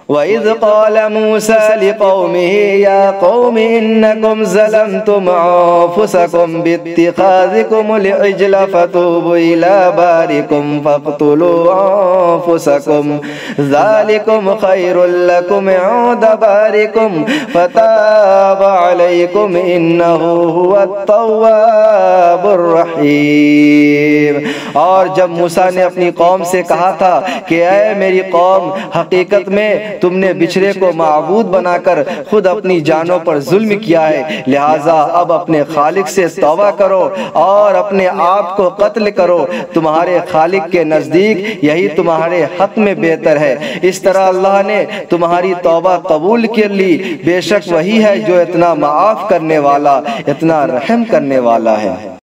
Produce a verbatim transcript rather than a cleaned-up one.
वइज़ क़ाल मूसा लिक़ौमिही या क़ौमि इन्नकुम ज़लमतुम अंफुसकुम बित्तिख़ाज़िकुमुल इज्ल फ़तूबू इला बारिकुम फ़क़्तुलू अंफुसकुम ज़ालिकुम ख़ैरुल लकुम इंद बारिकुम फ़ताब अलैकुम इन्नहु हुवत तव्वाबुर रहीम। और जब मूसा ने अपनी कौम से कहा था कि ऐ मेरी कौम, हकीकत में तुमने बिछड़े को माबूद बनाकर खुद अपनी जानों पर जुल्म किया है, लिहाजा अब अपने खालिक से तौबा करो और अपने आप को कत्ल करो। तुम्हारे खालिक के नजदीक यही तुम्हारे हक में बेहतर है। इस तरह अल्लाह ने तुम्हारी तौबा कबूल कर ली। बेशक वही है जो इतना माफ करने वाला, इतना रहम करने वाला है।